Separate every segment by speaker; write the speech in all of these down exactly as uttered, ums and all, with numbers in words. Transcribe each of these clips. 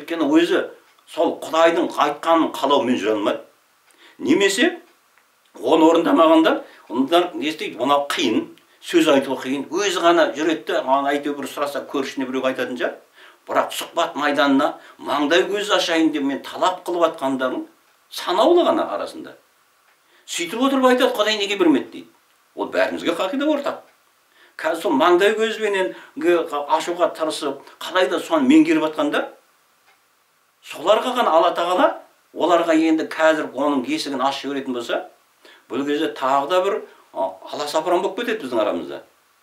Speaker 1: өйткені өзі сол Құдайдың айтқанын қалаумен жүре алмайды. Немесе оны орындамағанда, ондар не істейді? Оны қиын, сөз айту қиын. Өзі ғана жүреді, ана айтып бір сұраса көршісіне біреу айтатын шығар. Бірақ сұхбат майданына маңдай көз ашайын деп мен талап қылып атқандарын санаулы ғана арасында. Сөйтіп отырып айтады, Құдай неге бермеді дейді. Ол бәрімізге қағида ортақ. Қазір сол маңдай көзбенен ашуға тырысып, қалайда соны меңгеріп атқанда, соларға ғана Алла тағала, оларға енді қазір оның есігін ашып жіберетін болса, бұл кезде тағы да бір аласапыран болып кетеді біздің арамызда.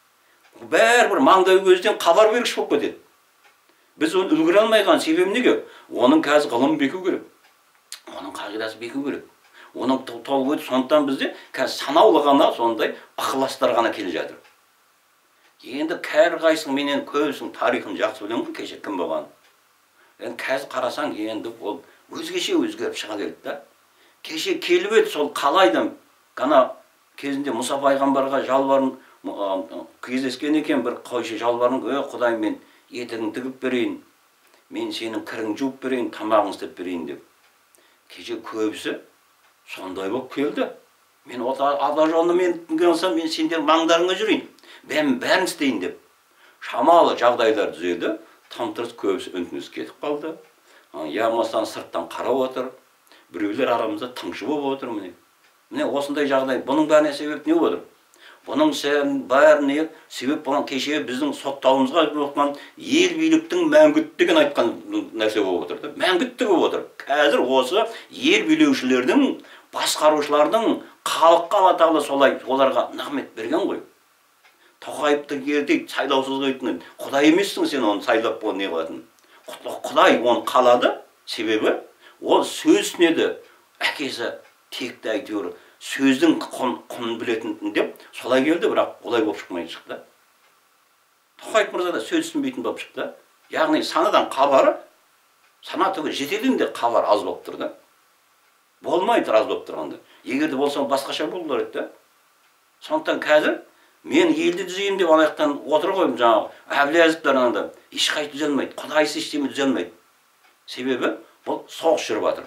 Speaker 1: Бәрібір маңдай көзден хабар бергіш болып кетеді. Біз оны үлгере алмайған себебі неге? Оның қазір ғылым беку керек. Оның қағидасы беку керек. Оның толық өтіп, сондықтан бізде қазір санаулы ғана сондай ықыластар ғана келе жатыр. Енді кәр қайсың менен көбісің тарихын жақсы білемін ғой, кеше кім болған. Енді қазір қарасаң, енді ол өзгеше өзгеріп шыға келді да. Кеше келіп еді, сол қалайда ғана кезінде Мұса пайғамбарға жалбарын кездескен екен, бір қойшы жалбарын, ой Құдай, мен етігін тігіп берейін, мен сенің кірің жуып берейін, тамағын істеп берейін деп. Кеше көбісі сондай болып келді. Мен Алла жолына мен кірсем, мен сендер маңдарыңа жүрейін, мен бәрін істейін деп. Шамалы жағдайлар түзелді, там-тұрыс көбісі үн-түнсіз кетіп қалды. Ямастан сырттан қарап отыр, біреулер арамызда тыңшы болып отыр. Міне міне осындай жағдай. Бұның бәріне себеп не отыр? Бұның бәріне себеп болған кеше біздің соттауымызға оқыған ел биліктің мәңгүттігін айтқан нәрсе болып отыр. Мәңгүттігі болып отыр. Қазір осы ел билеушілердің, басқарушылардың халыққа Алла тағала солай оларға нығмет берген ғой. Тоқаевты ертейді, сайлаусыз қойтын. Құдай емессің сен оны сайлап бол не қылатын. Құдай оны қалады, себебі ол сөз түсінеді. Әкесі текті әйтеуір сөздің құнын білетін деп солай келді, бірақ олай болып шықмай шықты. Тоқаев мырза да сөз түсінбейтін болып шықты. Яғни санадан хабары, сана түгіл жетелін де хабар аз болып тұрды. Болмайды аз болып тұрғанда. Егер де болса басқаша болулар еді. Сондықтан қазір мен елді түзеймін деп анаяқтан отыр қойым, жаңағы Әблязовтар анада ешқай түзелмейді, Құдайсыз ештеме түзелмейді. Себебі бұл соғыс жүріп жатыр.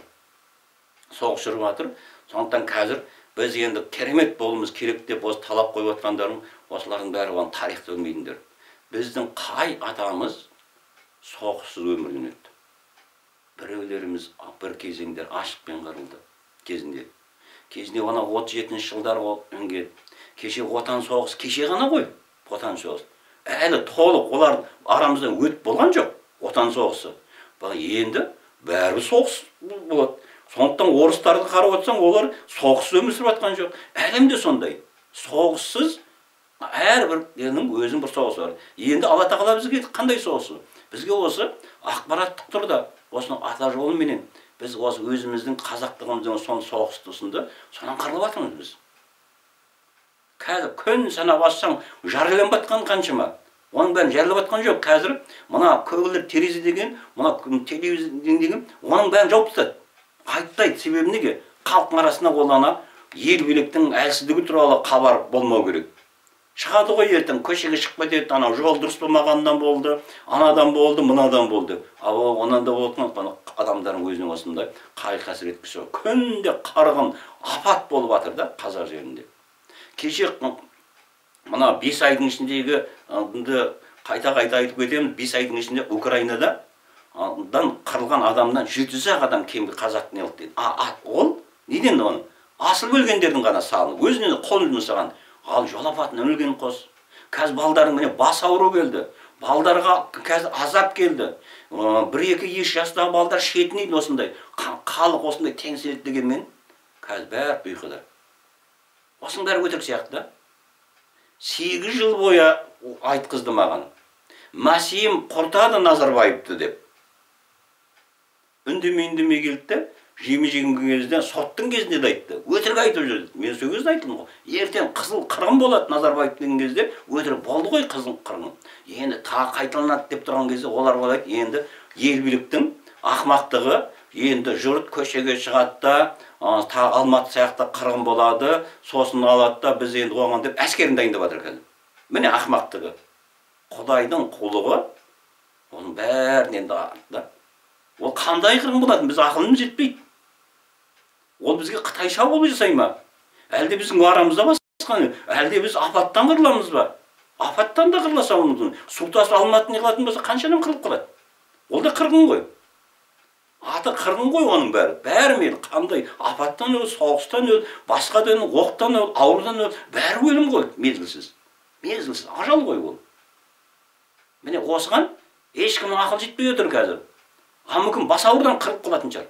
Speaker 1: Соғыс жүріп жатыр. Сондықтан қазір біз енді керемет болуымыз керек деп осы талап қойып отқандарым, осылардың бәрі оған тарихты білмейтіндер. Біздің қай атамыз соғыссыз өмірден өтті. Біреулеріміз бір кезеңдер ашықпен қырылды кезінде. Кезінде оны отыз жетінші жылдар өнген. Кеше отан соғысы, кеше ғана ғой, отан соғысы. Әлі толық олар арамыздан өтіп болған жоқ, отан соғысы. Бұл енді бәрі соғыс болады. Сондықтан орыстарды қарап отырсаң, олар соғыссыз өмір сүріп жатқан жоқ. Әлемде сондай. Соғыссыз әрбір елдің өзінің бір соғысы бар. Енді Алла тағала бізге қандай соғысы? Бізге осы ақпараттық тұрда, осының ата жолыменен біз осы өзіміздің қазақтығымыздың сон соғыс тұсында сонан қырылып жатырмыз біз. Қазір күн санап ассаң, жарылып жатқан қаншама. Оның бәрін жарылып жатқан жоқ. Қазір мына көгілдір терезе деген, мына телевизор деген, оның бәрін жауып тастады. Айтпайды, себебі неге? Халықтың арасында олана ел биліктің әлсіздігі туралы хабар болмау керек. Шығады ғой ертең, көшеге шығып кетеді, анау жол дұрыс болмағаннан болды, анадан болды, мынадан болды. Ал онан да болған адамдардың өзінің осындай қайғы-қасірет кісі. Күнде қарғын апат болып жатыр да қазақ жерінде. Кеше мына бес айдың ішіндегі қайта-қайта айтып кетемін, бес айдың ішінде Украинада қырылған адамдан жеті жүз адам кемгі қазақ не ұлт дейді. А, ол неден оны? Асыл өлгендердің ғана салыны, өзінен қол жұмсаған. Ал жол апатынан өлген қос. Қазір балдардың міне бас ауру келді. Балдарға қазір азап келді. бір-екі еш жастағы балдар шетінейді осындай. Халық осындай теңселеді дегенмен, қазір бәрі ұйқыда. Осының бәрі өтірік сияқты да. Сегіз жыл бойы айтқызды маған. Масиім құртады Назарбаевты деп. Үндемей-үндемей келді, жеме-жеген кезінде, соттың кезінде де айтты. Өтірік айтып жүрді. Мен сол кезде айттым ғой. Ертең қызыл қырғын болады Назарбаев деген кезде, өтірік болды ғой қызыл қырғын. Енді тағы қайталанады деп тұрған кезде олар ойлайды, енді ел биліктің ақымақтығы, енді жұрт көшеге шығады да, тағы Алматы сияқты қырғын болады, сосын алады да, біз енді оған деп әскерін дайындап жатыр қазір. Міне ақымақтығы. Құдайдың құлығы, оның бәрін енді артында. Ол қандай қырғын болады? Біз ақылымыз жетпейді. Ол бізге Қытайша болып жасай ма? Әлде біздің арамызда басқа, әлде біз апаттан қырыламыз ба? Апаттан да қырылса мүмкін. Су тасып алмайтын қылатын болса, қаншадан қырылып қалады? Ол да қырғын ғой. Аты қырғын ғой оның бәрі. Бәрі мейлі қандай апаттан өл, соғыстан өл, басқадан өл, оқтан өл, аурудан өл, бәрі өлім ғой, мезгілсіз. Мезгілсіз, ажал ғой ол. Міне осыған ешкімнің ақыл жетпей отыр қазір. А мүмкін бас аурудан қырып қалатын шығар.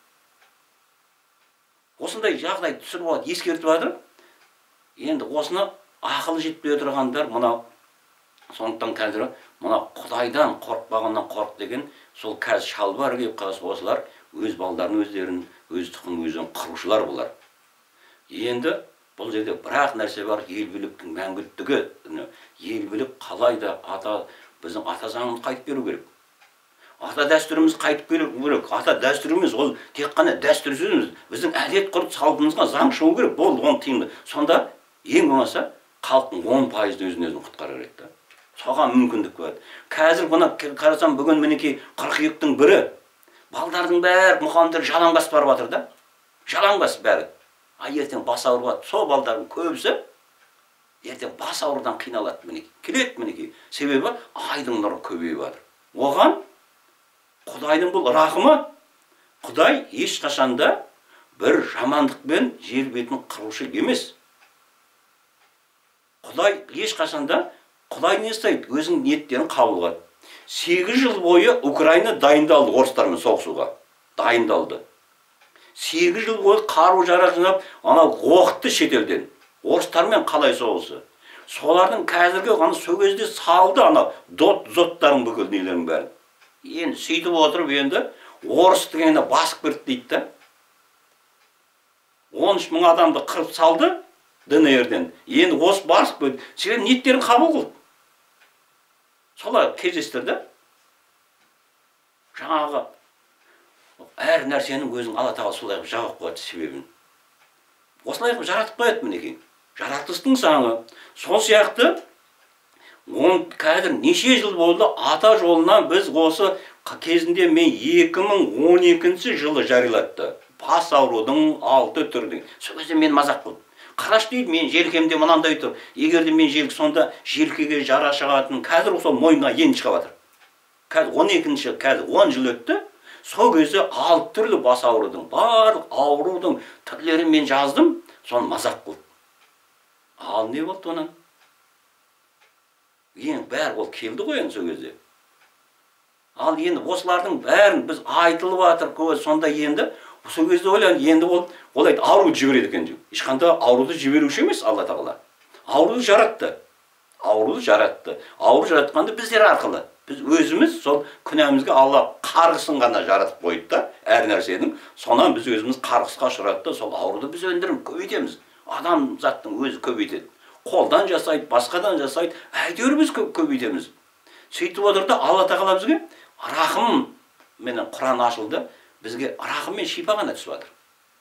Speaker 1: Осындай жағдай түсіріп алып ескертіп жатыр. Енді осыны ақылы жетпей отырғандар мына сондықтан қазір мына Құдайдан қорықпағаннан қорық деген сол қазір шалбар киіп қалса осылар өз балдарын өздерін, өз тұқым өзін қырушылар болар. Енді бұл жерде бірақ нәрсе бар, ел биліктің мәңгіліктігі. Ел билік қалай да ата біздің ата заңын қайтып беру керек. Ата дәстүріміз қайтып беру керек. Ата дәстүріміз ол тек қана дәстүр сөзіміз. Біздің әдет ғұрып салтымызға заң шығу керек. Бұл оны тиімді. Сонда ең болмаса халықтың он пайызы өзін өзін құтқарар еді. Соған мүмкіндік бар. Қазір бұны қарасам бүгін мінекей қыркүйектің бірі. Балдардың бәрі мұқамдар жалаңбас барып жатыр да. Жалаңбас бәрі. А ертең бас ауырып, сол балдардың көбісі ертең бас аурудан қиналады мінекей. Келеді мінекей. Себебі айдың нұры көбейіп жатыр. Оған Құдайдың бұл рақымы, Құдай ешқашанда бір жамандықпен жер бетін қырушы емес. Құдай ешқашанда Құдай не істейді? Өзінің ниеттерін қабыл қылады. Сегіз жыл бойы Украина дайындалды орыстармен соғысуға. Дайындалды. Сегіз жыл бойы қару жарақ жинап, анау оқытты шетелден. Орыстармен қалай соғысы. Солардың қазіргі ғана сол кезде салды анау дот зоттарын бүкіл нелердің бәрін. Енді сөйтіп отырып енді орыс дегенде басып кірді дейді да. он үш мың адамды қырып салды ДНРден. Енді осы басып кірді. Себебі ниеттерін қабыл қылды. Солай кездестірді. Жаңағы әр нәрсенің өзің Алла тағала солай жауап қояды себебін. Осылай жаратып қояды мінекей. Жаратылыстың заңы. Сол сияқты он қазір неше жыл болды ата жолынан біз осы кезінде мен екі мың он екінші жылы жариялатты. Бас аурудың алты түрі. Сол кезде мен мазақ қылдым. Қараш дейді, мен желкемде мынандай тұр. Егерде мен желкі сонда желкеге жара шығатын, қазір сол мойнына енді шығып жатыр. Қазір он екінші, қазір он жыл өтті. Сол кезде алты түрлі бас аурудың, барлық аурудың түрлерін мен жаздым, соны мазақ қылдым. Ал не болды онан? Ең бәрі ол келді ғой енді сол кезде. Ал енді осылардың бәрін біз айтылып жатыр, сонда енді сол кезде ойлан, енді ол олайды ауруды жібереді екен деп. Ешқандай ауруды жіберуші емес Алла тағала. Ауруды жаратты. Ауруды жаратты. Ауру жаратқанды біздер арқылы. Біз өзіміз сол күнәмізге Алла қарғысын ғана жаратып қойды да, әр нәрсенің. Сонан біз өзіміз қарғысқа ұшыратты, сол ауруды біз өндіріп көбейтеміз. Адам заттың өзі көбейтеді. Қолдан жасайды, басқадан жасайды, әйтеуір біз көбейтеміз. Сөйтіп отырды Алла тағала бізге рақым менен Құран ашылды, бізге рақым мен шипа ғана түсіп жатыр.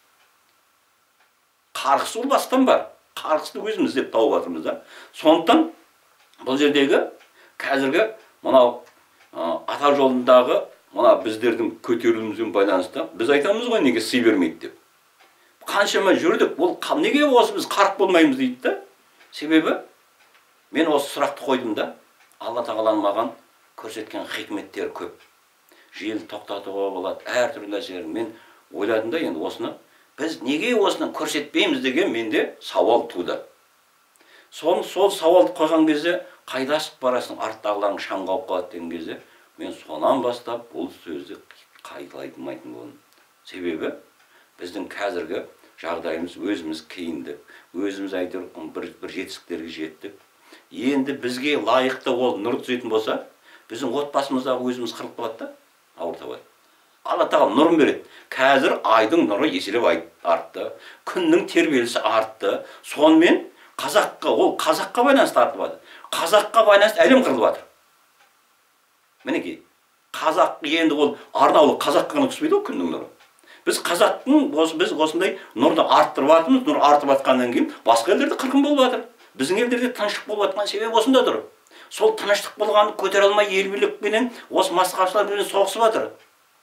Speaker 1: Қарғыс ол бастан бар. Қарғысты өзіміз деп тауып жатырмыз да. Сондықтан бұл жердегі қазіргі мынау ата жолындағы мына біздердің көтерілуімізбен байланысты біз айтамыз ғой неге сый бермейді деп. Қаншама жүрдік, ол неге осы біз қарық болмаймыз дейді да. Себебі мен осы сұрақты қойдым да, Алла тағаланың маған көрсеткен хикметтері көп. Жел тоқтатуға болады, әртүрлі нәрселер. Мен ойладым да енді осыны біз неге осыны көрсетпейміз деген менде сауал туды. Сол сол сауалды қойған кезде қайда шығып барасың, арттағыларың шамға алып қалады деген кезде мен сонан бастап бұл сөзді қайталайтын болдым. Себебі біздің қазіргі жағдайымыз өзіміз кейіндік, өзіміз әйтеуір бір, бір жетістіктерге жеттік. Енді бізге лайықты ол нұр түсетін болса, біздің отбасымыздағы өзіміз қырылып қалады да, ауыр табады. Алла тағала нұрын береді. Қазір айдың нұры еселеп артты, күннің тербелісі артты. Сонымен қазаққа, ол қазаққа байланысты артып жатыр. Қазаққа байланысты әлем қырылып жатыр. Мінекей, қазақ енді ол арнаулы қазаққа ғана түспейді ол күннің нұры. Біз қазақтың, біз осындай нұрды арттырып жатырмыз, нұр артып жатқаннан кейін басқа елдерде қырқын болып жатыр. Біздің елдерде тыныштық болып жатқан себеп осында тұр. Сол тыныштық болғанды көтере алмай ел билікпенен осы масқарашылармен соғысып жатыр.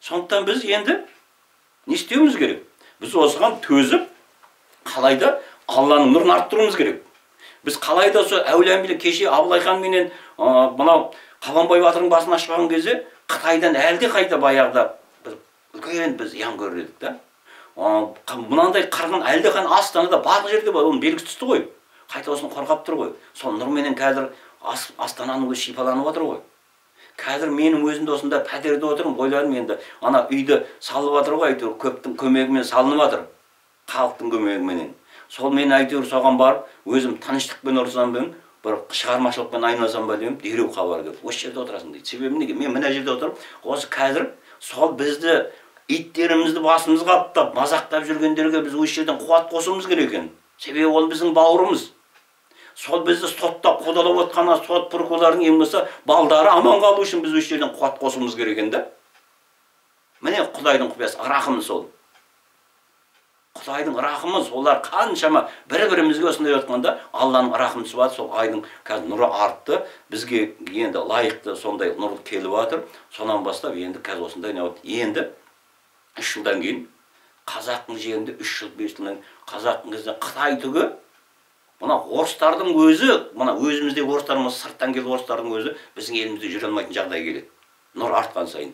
Speaker 1: Сондықтан біз енді не істеуіміз керек? Біз осыған төзіп, қалайда Алланың нұрын арттыруымыз керек. Біз қалайда сол әулиембілік кеше Абылайхан менен мынау Қабанбай батырдың басына шығған кезде Қытайдан әлде қайда баяғыда бір үлкен біз ян көрдік та. Мынандай қырғын әлде қан Астанада барлық жерде бар, оның белгісі түсті ғой. Қайта осыны қорғап тұр ғой. Сол нұрменен қазір Астананың өзі шипаланып отыр ғой. Қазір менің өзімде осында пәтерде отырмын, ойладым енді ана үйді салып жатыр ғой, әйтеуір көптің көмегімен салынып жатыр. Халықтың көмегіменен. Сол мен әйтеуір соған барып, өзім тыныштықпен ұрсам бен, бір шығармашылықпен айналсам ба деймін, дереу хабар келді. Осы жерде отырасың дейді. Себебі неге? Мен мына жерде отырып, осы қазір сол бізді иттерімізді басымызға аттап, мазақтап жүргендерге біз осы жерден қуат қосуымыз керек екен. Себебі ол біздің бауырымыз. Сол бізді соттап қудалап отқаны сот прокурорлардың ең болмаса балдары аман қалу үшін біз осы жерден қуат қосуымыз керек екен да. Міне Құдайдың құпиясы, рахымы сол. Құдайдың рахымы, олар қаншама бір-бірімізге осындай отқанда Алланың рахымы бар, сол айдың қазір нұры артты. Бізге енді лайықты сондай нұр келіп жатыр. Сонан бастап енді қазір осындай не енді үш жылдан кейін қазақтың жерінде үш жыл бес жылдан қазақтың кезде Қытай түгі мына орыстардың өзі, мына өзіміздегі орыстарымыз сырттан келген орыстардың өзі біздің елімізде жүре алмайтын жағдай келеді. Нұр артқан сайын.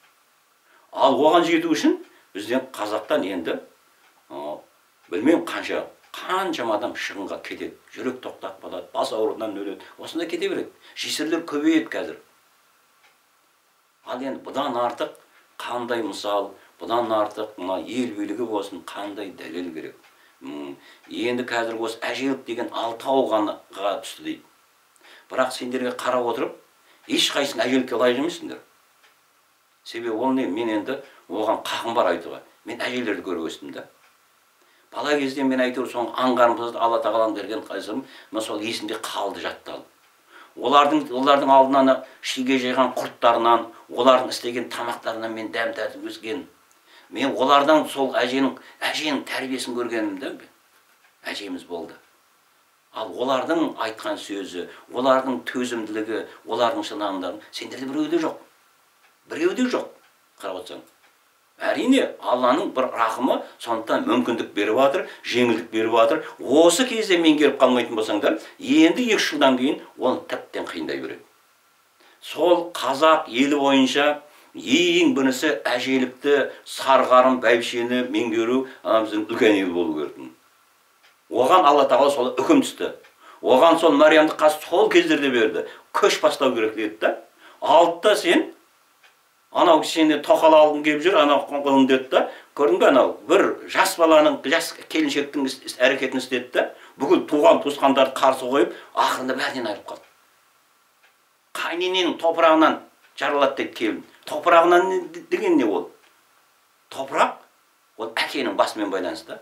Speaker 1: Ал оған жету үшін бізден қазақтан енді білмеймін қанша қаншама адам шығынға кетеді. Жүрек тоқтап қалады, бас ауруынан өледі. Осында кете береді. Жесірлер көбейеді қазір. Ал енді бұдан артық қандай мысал, бұдан артық мына ел билігі болсын, қандай дәлел керек. Енді қазір осы әжелік деген алтау ғанаға түсті дейді. Бірақ сендерге қарап отырып, ешқайсың әжелікке лайық емессіңдер. Себебі ол не? Мен енді оған қақым бар айтуға. Мен әжелерді көріп өстім да. Бала кезде мен әйтеуір соңғы аңғарымызды Алла тағаланың берген қайсым, мен сол есімде қалды жатталып. Олардың олардың алдынан шиге жайған құрттарынан, олардың істеген тамақтарынан мен дәм татып өскен. Мен олардан сол әженің әженің тәрбиесін көргенім де әжеміз болды. Ал олардың айтқан сөзі, олардың төзімділігі, олардың шынандығы сендерде біреуде жоқ. Біреуде жоқ. Қарап отырсаң. Әрине, Алланың бір рахымы, сондықтан мүмкіндік беріп жатыр, жеңілдік беріп жатыр. Осы кезде меңгеріп қалмайтын болсаңдар, енді екі жылдан кейін оны тіптен қиындай береді. Сол қазақ елі бойынша ең бірінші әжелікті, сарғарын, бәйбішені меңгеру біздің үлкен ел болу керек. Оған Алла тағала сол үкім түсті. Оған сол Мариямды қас сол кездерде берді. Көш бастау керек деді да. Алтта сен анау кішкене тоқал алғың келіп жүр, анау қылың деді да. Көрдің бе, анау бір жас баланың, жас келіншектің әрекетін істеді да. Бүкіл туған туысқандарды қарсы қойып, ақырында бәрінен айырып қалды. Қайнененің топырағынан жаралады дейді келін. Топырағынан деген не ол? Топырақ ол әкенің басымен байланысты.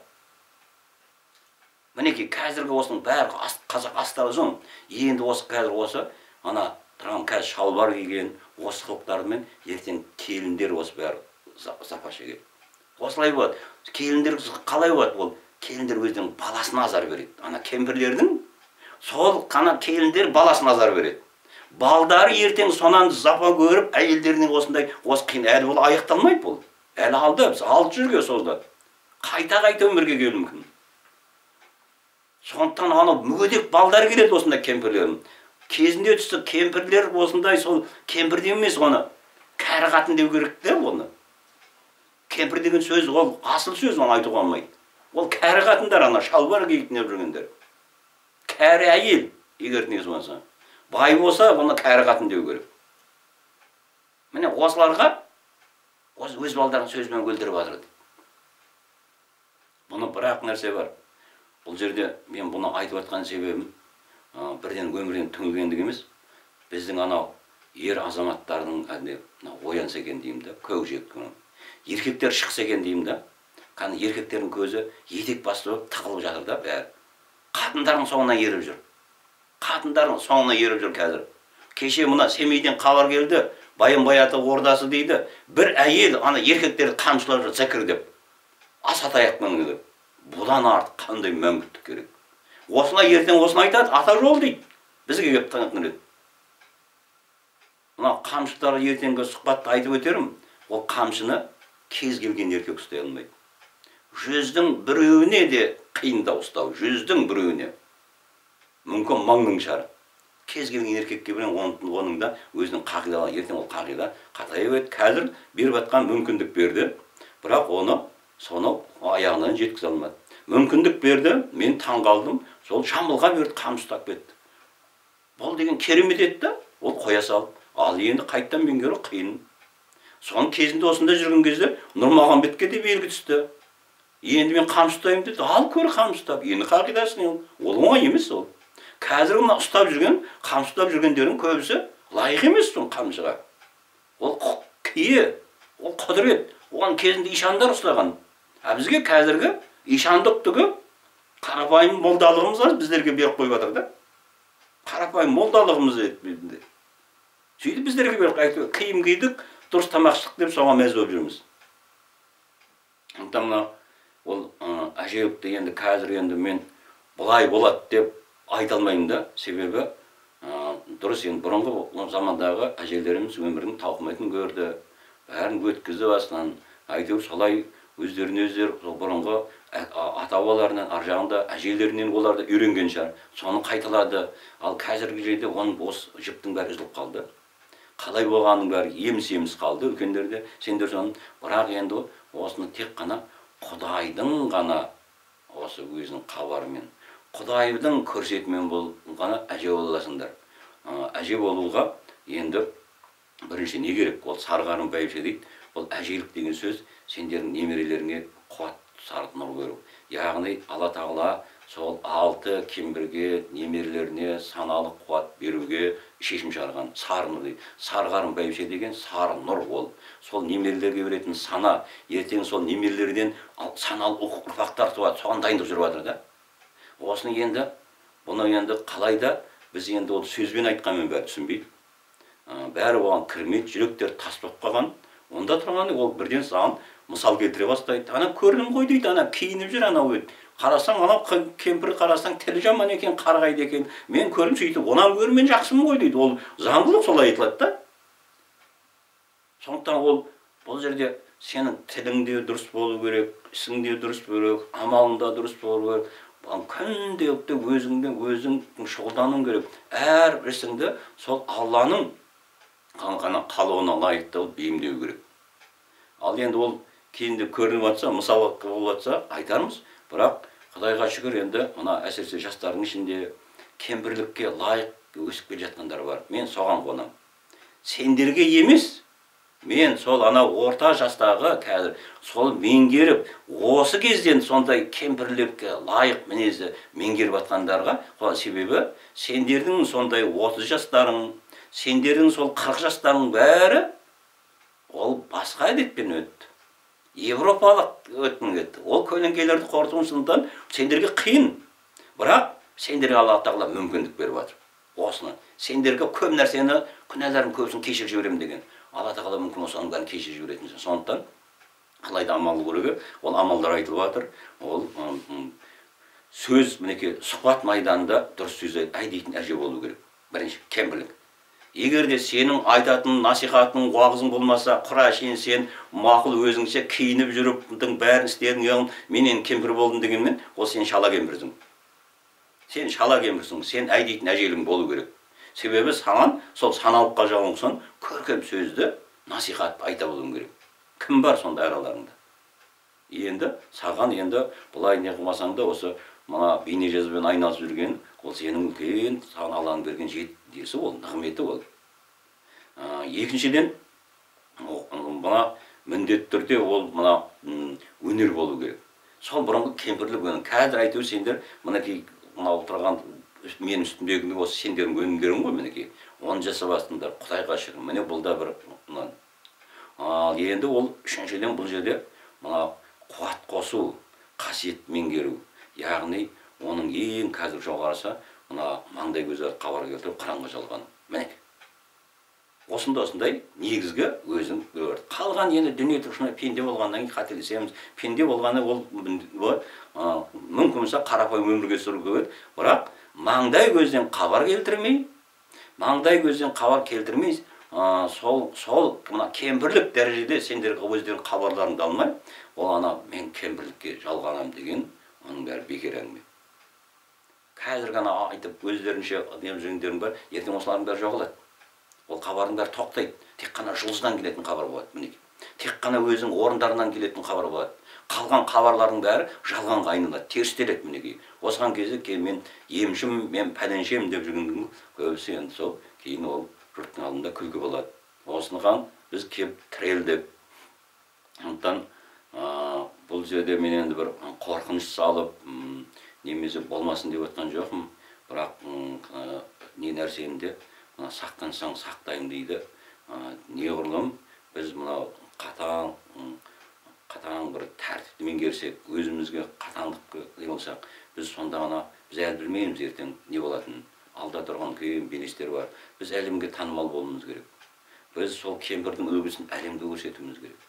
Speaker 1: Мінекей қазіргі осының бәрі қазақ астары соң, енді осы қазір осы ана тұрған қазір шалбар киген осы қылықтарымен ертең келіндер осы бәрі запа шегеді. Осылай болады. Келіндер қалай болады ол? Келіндер өздерінің баласына азар береді. Ана кемпірлердің сол қана келіндер баласына азар береді. Балдары ертең сонан запа көріп, әйелдерінің осындай осы қиын әлі ол аяқталмайды бұл. Әлі алды, біз алты жүрге солда. Қайта-қайта өмірге келуі мүмкін. Сондықтан анау мүгедек балдар келеді осындай кемпірлердің. Кезінде түсті кемпірлер осындай сол кемпір емес оны. Кәрі қатын деу керек те оны. Кемпір деген сөз ол асыл сөз, оны айтуға болмайды. Ол кәрі қатындар ана шалбар киіп не жүргендер. Кәрі әйел, егер не болса. Бай болса, оны кәрі қатын деу керек. Міне осыларға өз балдарын сөзбен өлдіріп жатыр. Бұны бірақ нәрсе бар. Бұл жерде мен бұны айтып жатқан себебім бірден өмірден түңілгендік емес. Біздің анау ер азаматтардың оянса екен деймін да, көкжиек. Еркектер шықса екен деймін да. Қаны еркектердің көзі етек басты болып тығылып жатыр да бәрі. Қатындардың соңына еріп жүр. Қатындардың соңына еріп жүр қазір. Кеше мына Семейден хабар келді, Байын-Баяты ордасы дейді. Бір әйел ана еркектерді қамшылап жүр зәкір деп. Аса таяқпен келіп. Бұдан артық қандай мәңгіттік керек. Осылай ертең осыны айтады, ата жол дейді. Бізге кеп таңып келеді. Мына қамшылар ертеңгі сұхбатты айтып өтерім. ол қамшыны кез келген еркек ұстай алмайды. Жүздің біреуіне де қиындау ұстау, жүздің біреуіне. Мүмкін мыңның шығар. Кез келген еркекке білен оның да өзінің қағидалары, ертең ол қағида қатайып еді. Қазір беріп жатқан мүмкіндік берді, бірақ оны соны аяғынан жеткізе алмады. Мүмкіндік берді, мен таң қалдым, сол жамылға берді, қамшы ұстап кетті. Бұл деген керемет еді, ол қоя салып, ал енді қайттан меңгеру қиын. Соның кезінде осында жүрген кезде Нұрмағамбетке де белгі түсті. Енді мен қамшы ұстаймын деді, ал көр қамшы ұстап, енді қағидасын ол оңай емес ол. Қазір мына ұстап жүрген, қамшы ұстап жүргендердің көбісі лайық емес сол қамшыға. Ол кие, ол құдірет, оған кезінде ишандар ұстаған. А бізге қазіргі ишандық түгі қарапайым молдалығымыз аз біздерге беріп қойып жатыр да. Қарапайым молдалығымыз етпейді. Сөйтіп біздерге беріп қойып, киім кидік, дұрыс тамақ іштік деп соған мәз болып жүрміз. Мына ол әжеуіп дегенді қазір енді мен бұлай болады деп айта алмаймын да, себебі дұрыс енді бұрынғы замандағы әжелеріміз өмірдің тауқыметін көрді, бәрін өткізді басынан, әйтеуір солай өздеріне өздері бұрынғы ата-бабаларынан ар жағында әжелерінен оларды үйренген шығар, соны қайталады. Ал қазіргі жерде оның осы жіптің бәрі үзіліп қалды. Қалай болғанның бәрі еміс-еміс қалды үлкендерде. Сендер соны, бірақ енді осыны тек қана Құдайдың ғана осы өзінің хабарымен, Құдайдың көрсетімен болғана әже боласыңдар. Әже болуға енді бірінші не керек? Ол сарғарын бәйбіше дейді. Ол әжелік деген сөз сендердің немерелеріңе қуат сарып нұр беру. Яғни Алла Тағала сол алты кембірге, немерелеріне саналы қуат беруге шешім шығарған. Сары нұр дейді. Сарғарын бәйбіше деген сары нұр ол. Сол немерелерге беретін сана, ертең сол немерелерден саналы ұрпақтар туады, соған дайындық жүріп жатыр да. Осыны енді, бұны енді қалайда біз енді ол сөзбен айтқанмен бәрі түсінбейді. Бәрі оған кірмейді, жүректер тас болып қалған. Онда тұрғанда ол бірден саған мысал келтіре бастайды. Ана көрдім ғой дейді, ана киініп жүр, ана өйді. Қарасаң, ана кемпір қарасаң, тілі жаман екен, қарғайды екен. Мен көрдім сөйтіп, онан гөрі мен жақсымын ғой дейді. Ол заңдылық солай айтылады да. Сондықтан ол бұл жерде сенің тіліңде дұрыс болу керек, ісіңде дұрыс болу керек, амалында дұрыс болу керек. Күнделікті өзіңде өзің шұғылдану керек. Әр ісіңді сол Алланың қана қалауына лайықты бейімдеу керек. Ал енді ол кейінде көрініп жатса, мысалы болып жатса айтармыз, бірақ Құдайға шүкір енді мына әсіресе жастардың ішінде кемпірлікке лайық өсіп келе жатқандар бар. Мен соған қонам. Сендерге емес, мен сол ана орта жастағы қазір сол меңгеріп, осы кезден сондай кемпірлікке лайық мінезді меңгеріп жатқандарға, себебі сендердің сондай отыз жастарың, сендердің сол қырық жастарың бәрі ол басқа әдетпен өтті. Европалық өтін кетті. Ол көлеңкелерді қорытуышындықтан сендерге қиын. Бірақ сендерге Алла Тағала мүмкіндік беріп жатыр. Осыны. Сендерге көп нәрсені, күнәларын көбісін кешіріп жіберемін деген. Алла Тағала мүмкін осының бәрін кешіріп жіберетін. Сондықтан қалайда амал көруге, ол амалдар айтылып жатыр. Ол сөз, мінекей, сұхбат майданында дұрыс сөз айтатын әже болу керек. Бірінші, кемпірлік. Егер де сенің айтатын насихатың, уағызың болмаса, құра шейін сен мақұл өзіңше киініп жүріп, бәрін істедің, менен кемпір болдым дегенмен, ол сен шала кемпірсің. Сен шала кемпірсің, сен әйдейтін әжелің болу керек. Себебі саған сол саналыққа жалынған көркем сөзді насихат айта болуың керек. Кім бар сонда араларыңда? Енді саған енді бұлай не қылмасаң да осы мына бейне жазбен айналысып жүрген, ол сенің үлкен саған Алланың берген жетесі ол, нығметі ол. Екіншіден, мына міндетті түрде ол мына өнер болу керек. Сол бұрынғы кемпірлік өнер. Қазір айту сендер мінекей мынау тұрған менің үстімдегі осы сендердің өнімдерің ғой мінекей. Оны жасап астыңдар, Құдайға шүкір. Міне бұл да бір мынан. Ал енді ол үшіншіден бұл жерде мына қуат қосу, қасиет меңгеру. Яғни оның ең қазір жоғарысы мына маңдай көзі хабар келтіріп қыранға жалғану. Мінекей. Осында осындай негізгі өзің көрді. Қалған енді дүние тұрышына пенде болғаннан кейін қателесеміз. Пенде болғаны ол мүмкін болса қарапайым өмірге сүру керек. Бірақ маңдай көзден хабар келтірмей, маңдай көзден хабар келтірмей, сол сол мына кемпірлік дәрежеде сендерге өздерің хабарларыңды алмай, ол ана мен кемпірлікке жалғанам деген оның бәрі бекер әңгіме. Қазір ғана айтып өздерінше не жүргендерің бар, ертең осылардың бәрі жоғалады. Ол хабардың бәрі тоқтайды. Тек қана жұлдыздан келетін хабар болады. Мінекей. Тек қана өзің орындарынан келетін хабар болады. Қалған хабарлардың бәрі жалғанға айналады, терістеледі мінекей. Осыған кезде мен емшім, мен пәленшем деп жүргендің көбісі енді сол кейін ол жұрттың алдында күлкі болады. Осыған біз кеп тірелдік. Сондықтан бұл жерде мен енді бір қорқыныш салып, немесе болмасын деп отқан жоқпын. Бірақ не нәрсенде сақтансаң сақтайым дейді. Неғұрлым біз мынау қатаң қатаң бір тәртіпті меңгерсек, өзімізге қатаңдық болсақ, біз сонда ғана біз әлі білмейміз ертең не болатынын. Алда тұрған көптеген белестер бар. Біз әлемге танымал болуымыз керек. Біз сол кемпірдің үлгісін әлемге көрсетуіміз керек.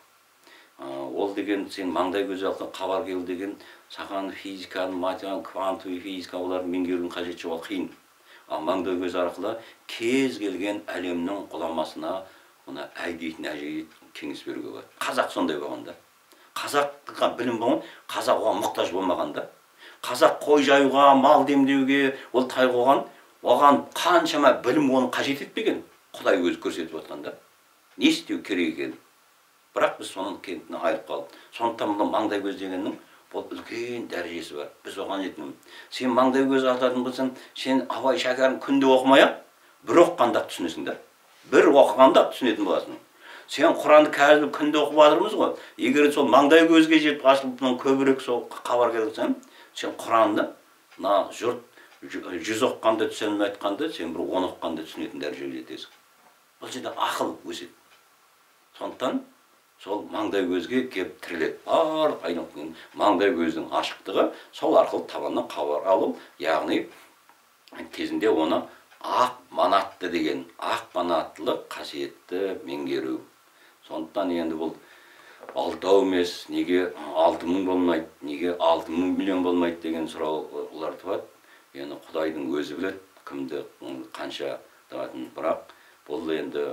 Speaker 1: Ол деген сен маңдай көзі арқылы хабар келу деген саған физиканы, математиканы, квантовый физика олардың меңгерудің қажеті жоқ, ол қиын. Ал маңдай көзі арқылы кез келген әлемнің ғұламасына мына әй дейтін әже кеңес беруге болады. Қазақ сондай болғанда. Қазаққа білім болған, қазақ оған мұқтаж болмағанда. Қазақ қой жаюға, мал демдеуге, ол тай қойған, оған қаншама білім оны қажет етпеген. Құдай өзі көрсетіп отқанда. Не істеу керек екен? Бірақ біз соның кентіне айырып қалдық. Сондықтан бұл маңдай көз дегеннің бұл үлкен дәрежесі бар. Біз оған жетеміз. Сен маңдай көз артатын болсаң, сен Абай Шәкәрім күнде оқымай-ақ, бір оқығанда түсінесің да. Бір оқығанда түсінетін боласың. Сен Құранды қазір күнде оқып жатырмыз ғой. Егер сол маңдай көзге жетіп ашылып көбірек сол хабар келсең, сен Құранды мына жұрт жүз оқығанда түсінбей айтқанда, сен бір он оқығанда түсінетін дәрежеге жетесің. Бұл жерде ақыл өседі. Сондықтан сол маңдай көзге кеп тіреледі. Барлық айналып маңдай көздің ашықтығы сол арқылы табаннан хабар алу, яғни кезінде оны ақ манатты деген ақ манаттылық қасиетті меңгеру. Сондықтан енді бұл алтау емес, неге алты мың болмайды, неге алты мың миллион болмайды деген сұраулар туады. Енді Құдайдың өзі біледі, кімді қанша табатын. Бірақ бұл енді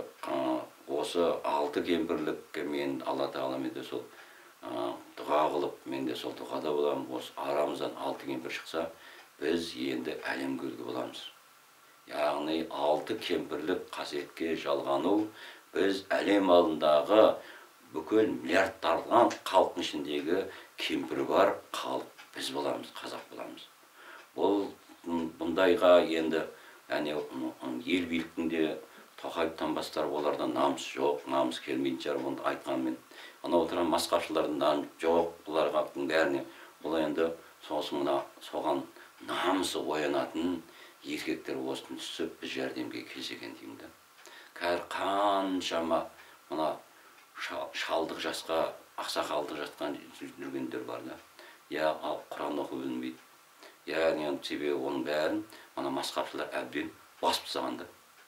Speaker 1: осы алты кемпірлікке мен Алла Тағала менде сол дұға қылып, мен де сол дұғада боламын. Осы арамыздан алты кемпір шықса, біз енді әлемге үлгі боламыз. Яғни алты кемпірлік қасиетке жалғану, біз әлем алдындағы бүкіл миллиардтардан халықтың ішіндегі кемпірі бар халық біз боламыз, қазақ боламыз. Бұл бұндайға енді ел биліктіңде Тоқаевтан бастап олардан намыс жоқ, намыс келмейтін шығар, бұны айтқанмен. Ана отырған масқапшылардың намыс жоқ, бұларға бәріне. Бұл енді соған намысы оянатын еркектер осыны түсіп, біз жәрдемге келсекен деймді. Кәр қаншама мына шалдық жасқа, ақсақалдық жатқан жүргендер бар да. Я Құран оқу білмейді. Яғни себебі оның бәрін мына масқапшылар әбден басып тастағанда.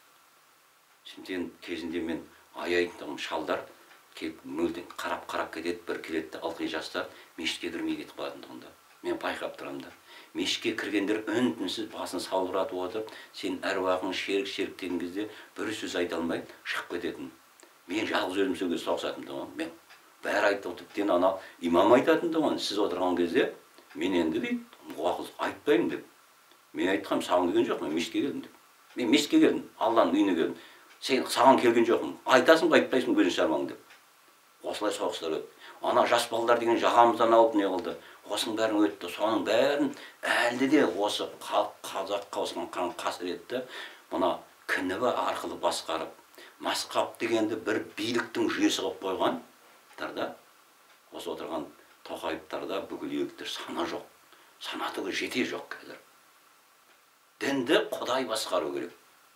Speaker 1: Şimdi кезінде мен аяйтын шалдар келіп мөлден қарап-қарап кетеді, бір келеді ылғи жастар мешітке кірмей кетіп қалатындығында. Мен байқап тұрамын да. Мешітке кіргендер үн-түнсіз басын салбыратып отырып, сен әруағың шерік-шерік деген кезде бір сөз айта алмай шығып кететін. Мен жалғыз өзім сөзге соғысатым да. Мен бәрі айтып тіптен ана имам айтатын да, сіз отырған кезде мен енді дейді, уақыз айтпаймын деп. Мен айтқам, саған келген жоқ, мен мешітке келдім деп. Мен мешітке келдім, Алланың үйіне келдім. Сен саған келген жоқпын, айтасың ба, айтпайсың көзін шармаң деп. Осылай соғыстар өтті. Ана жас балалар деген жағамыздан алып не қылды. Осының бәрін өтті. Соның бәрін әлде де осы қазаққа осыған қан қасіретті мына КНБ арқылы басқарып, масқап дегенді бір биліктің жүйесі қылып қойған. Тарда осы отырған Тоқаевтарда бүкіл елдіктер сана жоқ. Санатығы жете жоқ қазір. Дінді Құдай басқару керек.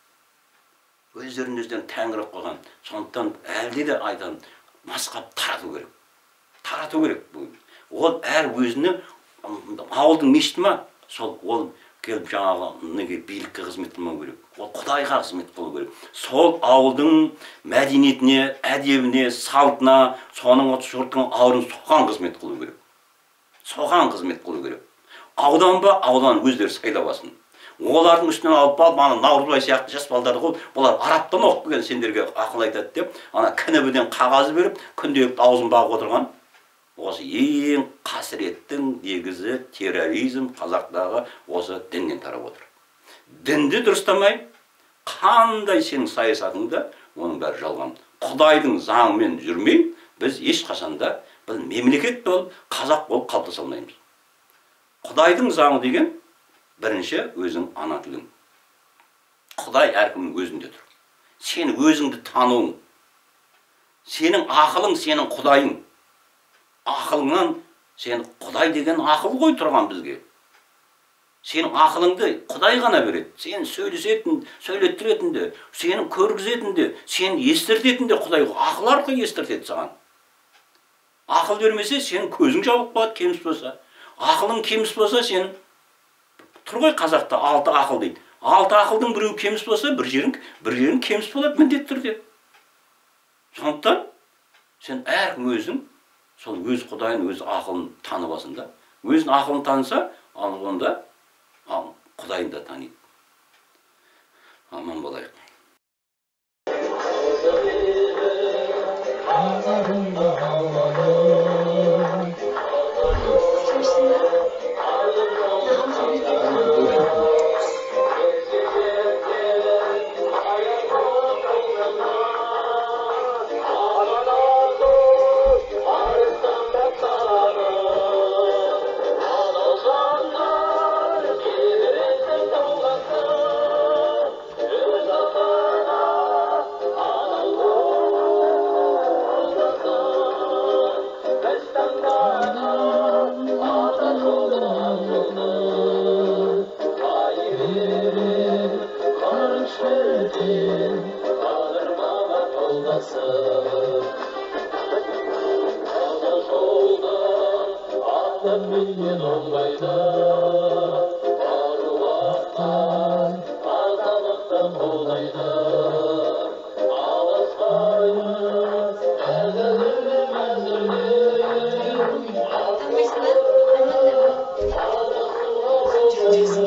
Speaker 1: Өздерін өздерін тәңір қойған. Сондықтан әлде де айтан масқап тарату керек. Тарату керек. Ол әр өзіне ауылдың мешіті ма, сол ол келіп жаңағы неге билікке қызмет қылмау керек. Ол Құдайға қызмет қылу керек. Сол ауылдың мәдениетіне, әдебіне, салтына, соның жұрттың ауылын соған қызмет қылу керек. Соған қызмет қылу керек. Аудан ба, аудан өздері сайлап алсын. олардың үстінен алып алып ана Наурызбай сияқты жас балдарды қойып, бұлар араптан оқып келген сендерге ақыл айтады деп, ана кінібіден қағаз беріп, күнделікті аузын бағып отырған осы ең қасіреттің негізі терроризм қазақтағы осы діннен тарап отыр. Дінді дұрыстамай, қандай сенің саясатыңда оның бәрі жалған. Құдайдың заңымен жүрмей, біз ешқашанда біз мемлекет болып, қазақ болып қалыптаса алмаймыз. Құдайдың заңы деген бірінші өзің ана тілің. Құдай әркімнің өзінде тұр. Сен өзіңді тануың. Сенің ақылың сенің құдайың. Ақылыңнан сен Құдай деген ақыл ғой тұрған бізге. Сенің ақылыңды Құдай ғана береді. Сен сөйлесетін, сөйлеттіретін де, сенің көргізетін де, сен естіртетін де Құдай ақыл арқылы естіртеді саған. Ақыл бермесе, сенің көзің жабық болады, кеміс болса. Ақылың кеміс болса, сен тұр ғой қазақта алты ақыл дейді. Алты ақылдың біреуі кеміс болса, бір жерің, бір жерің кеміс болады міндетті түрде. Сондықтан сен әркім өзің сол өз Құдайын, өз ақылын танып алсын да. Өзінің ақылын таныса, онда Құдайын да таниды. Аман болайық.
Speaker 2: Jesus.